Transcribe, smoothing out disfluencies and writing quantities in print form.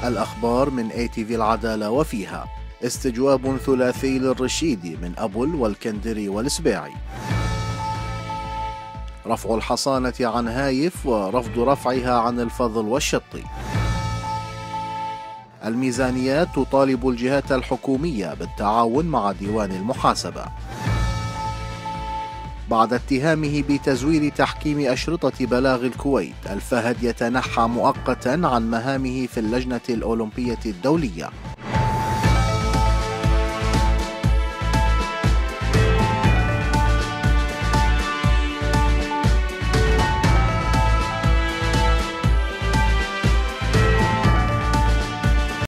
الأخبار من ATV العدالة، وفيها استجواب ثلاثي للرشيدي من أبل والكندري والسبيعي، رفع الحصانة عن هايف ورفض رفعها عن الفضل والشطي، الميزانيات تطالب الجهات الحكومية بالتعاون مع ديوان المحاسبة، بعد اتهامه بتزوير تحكيم أشرطة بلاغ الكويت، الفهد يتنحى مؤقتا عن مهامه في اللجنة الأولمبية الدولية.